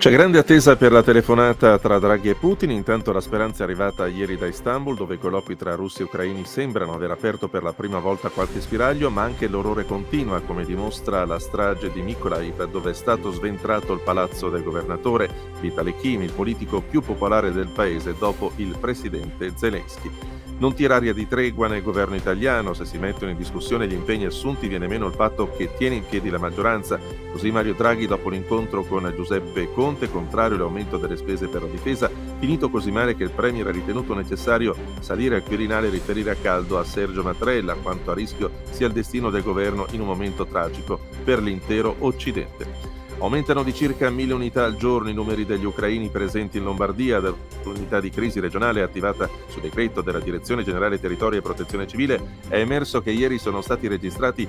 C'è grande attesa per la telefonata tra Draghi e Putin, intanto la speranza è arrivata ieri da Istanbul, dove i colloqui tra russi e ucraini sembrano aver aperto per la prima volta qualche spiraglio, ma anche l'orrore continua, come dimostra la strage di Mykolaiv, dove è stato sventrato il palazzo del governatore Vitaly Kim, il politico più popolare del paese dopo il presidente Zelensky. Non tira aria di tregua nel governo italiano, se si mettono in discussione gli impegni assunti viene meno il patto che tiene in piedi la maggioranza. Così Mario Draghi, dopo l'incontro con Giuseppe Conte, contrario all'aumento delle spese per la difesa, finito così male che il premier ha ritenuto necessario salire al Quirinale e riferire a caldo a Sergio Mattarella quanto a rischio sia il destino del governo in un momento tragico per l'intero Occidente. Aumentano di circa 1000 unità al giorno i numeri degli ucraini presenti in Lombardia. Dall'unità di crisi regionale attivata su decreto della Direzione Generale Territorio e Protezione Civile è emerso che ieri sono stati registrati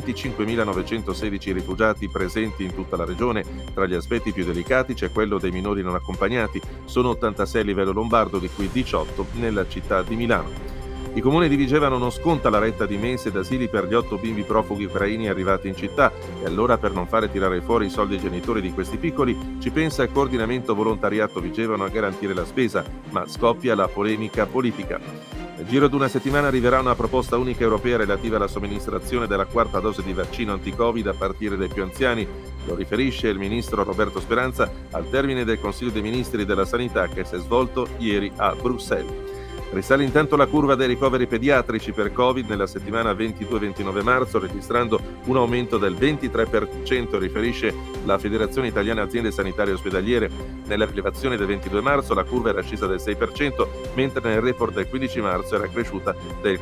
25.916 rifugiati presenti in tutta la regione. Tra gli aspetti più delicati c'è quello dei minori non accompagnati. Sono 86 a livello lombardo, di cui 18 nella città di Milano. Il comune di Vigevano non sconta la retta di mense ed asili per gli 8 bimbi profughi ucraini arrivati in città e allora, per non fare tirare fuori i soldi ai genitori di questi piccoli, ci pensa il coordinamento volontariato Vigevano a garantire la spesa, ma scoppia la polemica politica. Nel giro di una settimana arriverà una proposta unica europea relativa alla somministrazione della quarta dose di vaccino anti-Covid a partire dai più anziani. Lo riferisce il ministro Roberto Speranza al termine del Consiglio dei Ministri della Sanità che si è svolto ieri a Bruxelles. Risale intanto la curva dei ricoveri pediatrici per Covid nella settimana 22-29 marzo, registrando un aumento del 23%, riferisce la Federazione Italiana Aziende Sanitarie Ospedaliere. Nella rilevazione del 22 marzo la curva era scesa del 6%, mentre nel report del 15 marzo era cresciuta del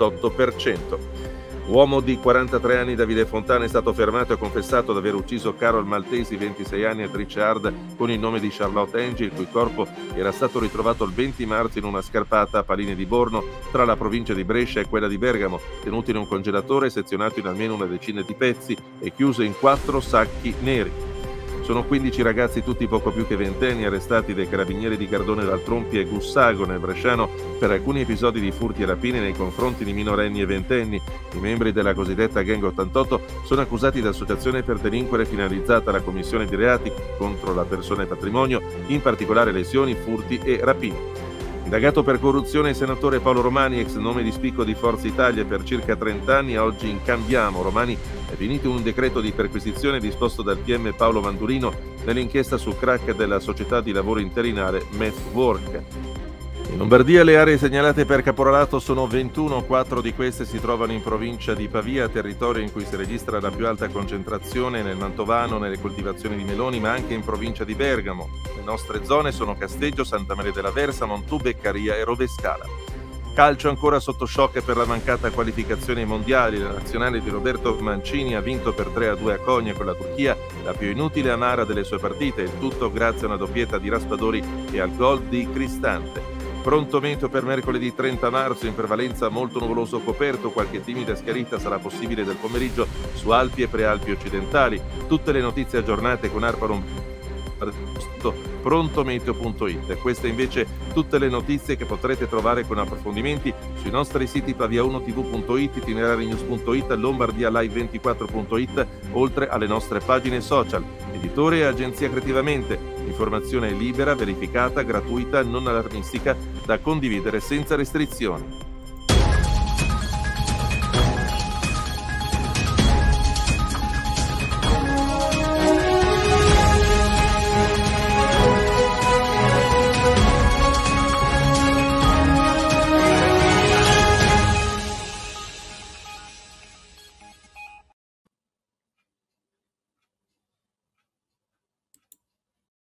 48%. Uomo di 43 anni, Davide Fontana, è stato fermato e confessato di aver ucciso Carol Maltesi, 26 anni, attrice hard con il nome di Charlotte Angie, il cui corpo era stato ritrovato il 20 marzo in una scarpata a Paline di Borno, tra la provincia di Brescia e quella di Bergamo, tenuto in un congelatore sezionato in almeno una decina di pezzi e chiuso in 4 sacchi neri. Sono 15 ragazzi, tutti poco più che ventenni, arrestati dai carabinieri di Gardone Valtrompi e Gussago nel Bresciano per alcuni episodi di furti e rapine nei confronti di minorenni e ventenni. I membri della cosiddetta Gang 88 sono accusati di associazione per delinquere finalizzata alla commissione di reati contro la persona e patrimonio, in particolare lesioni, furti e rapine. Indagato per corruzione il senatore Paolo Romani, ex nome di spicco di Forza Italia per circa 30 anni, oggi in Cambiamo. Romani è finito in un decreto di perquisizione disposto dal PM Paolo Mandurino nell'inchiesta sul crack della società di lavoro interinale Methwork. In Lombardia le aree segnalate per caporalato sono 21, 4 di queste si trovano in provincia di Pavia, territorio in cui si registra la più alta concentrazione nel Mantovano, nelle coltivazioni di meloni, ma anche in provincia di Bergamo. Le nostre zone sono Casteggio, Santa Maria della Versa, Montù, Beccaria e Rovescala. Calcio ancora sotto shock per la mancata qualificazione ai mondiali. La nazionale di Roberto Mancini ha vinto per 3-2 a Konya con la Turchia, la più inutile e amara delle sue partite, il tutto grazie a una doppietta di Raspadori e al gol di Cristante. Pronto meteo per mercoledì 30 marzo, in prevalenza molto nuvoloso coperto, qualche timida schiarita sarà possibile del pomeriggio su Alpi e Prealpi occidentali. Tutte le notizie aggiornate con Arparon prontometeo.it. Queste invece tutte le notizie che potrete trovare con approfondimenti sui nostri siti pavia1tv.it, itinerarinews.it, lombardialive24.it, oltre alle nostre pagine social. Editore e agenzia Creativamente. Informazione libera, verificata, gratuita, non allarmistica, da condividere senza restrizioni.